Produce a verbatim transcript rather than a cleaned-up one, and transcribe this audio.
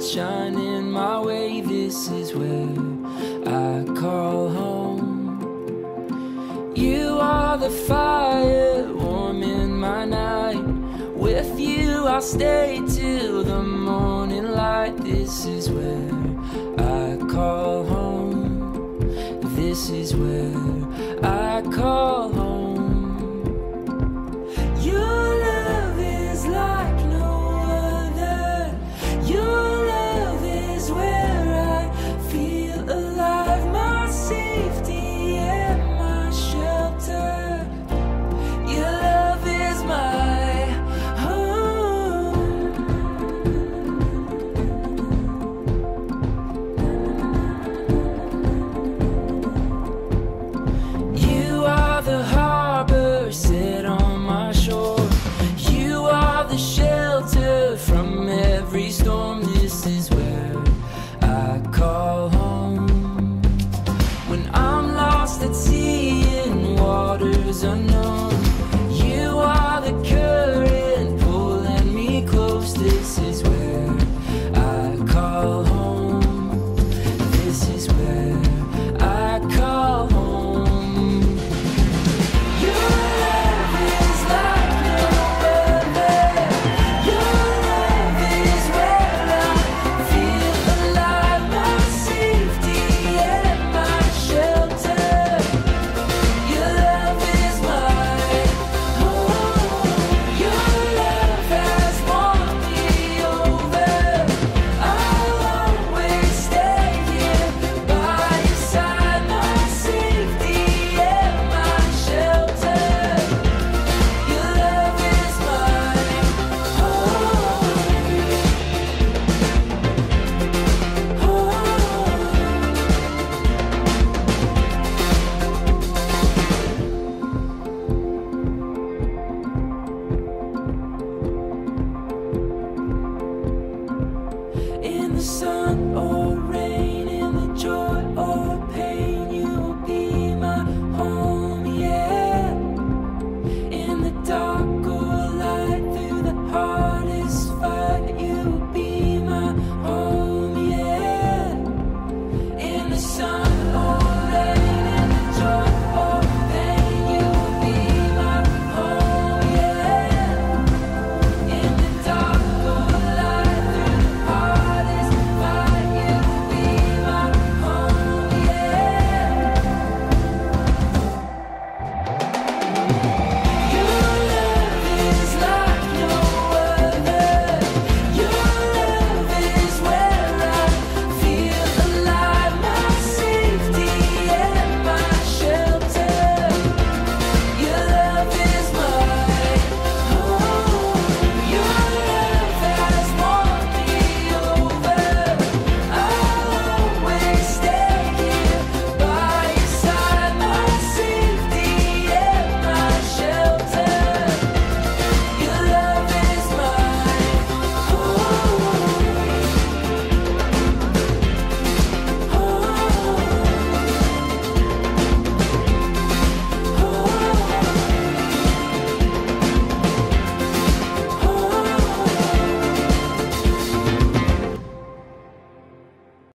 stars shining my way. This is where I call home. You are the fire warming my night. With you I'll stay till the morning light. This is where I call home. This is where I call home. Your love is like no other. Your love is where I feel alive. My safety and my shelter. Your love is my home. You are the harbor set on my shore. You are the shelter from every storm. This is where I call home. When I'm lost at sea in waters unknown, you are the current pulling me close. This is where I call home. This is where I call home. Your love is like no other. Your love is where I feel alive. My safety and my shelter. Your love is my home. Your love has won me over. I'll always stay here by your side. My safety and my shelter. Your love is my home. In the sun or